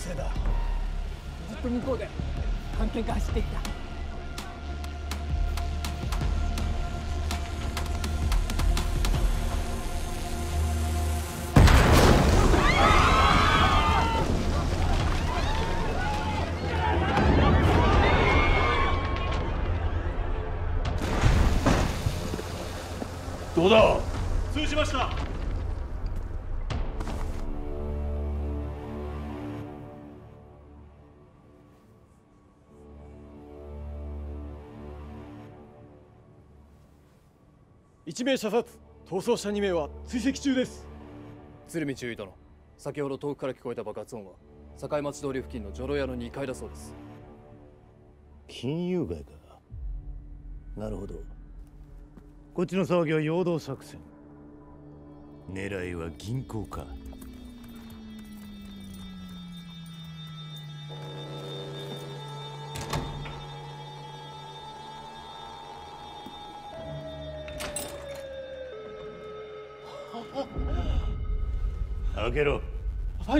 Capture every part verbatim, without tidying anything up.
せいだ。 ずっと向こうで探検家走っていった。 どうだ。 通じました。 一名射殺、逃走者二名は追跡中です。 鶴見中尉殿、先ほど遠くから聞こえた爆発音は境町通り付近の女郎屋のにかいだそうです。 金融街か。なるほど。こっちの騒ぎは陽動作戦。狙いは銀行か。開けろ。 はい。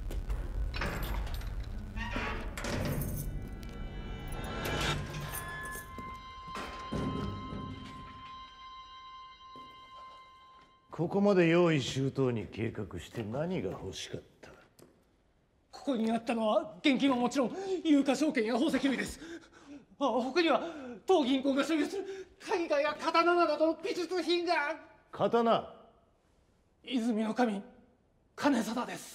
ここまで用意周到に計画して何が欲しかった？ ここにあったのは現金はもちろん有価証券や宝石類です。あ、他には当銀行が所有する絵画や刀などの美術品が。 刀？ 泉の神金貞です。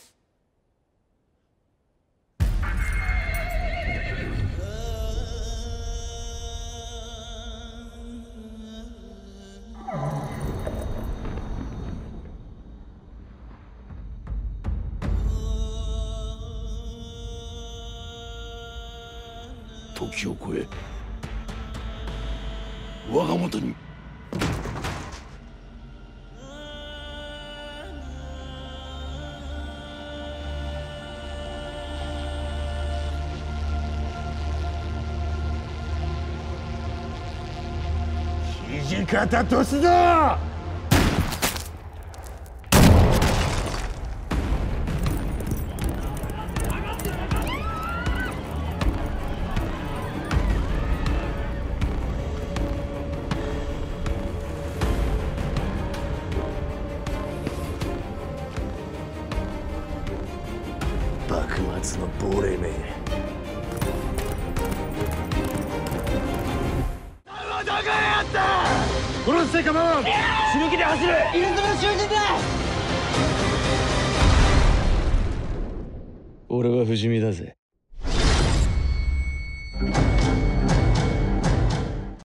時を超え我が元に。土方歳三！幕末の亡霊め。殺すせかまん。死ぬ気で走る。 入れ墨の囚人だ。 俺は不死身だぜ。